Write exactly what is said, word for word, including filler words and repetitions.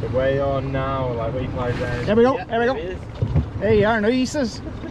way on now, like replay down. There we go, Yeah, there we go. it is. There you are, noises.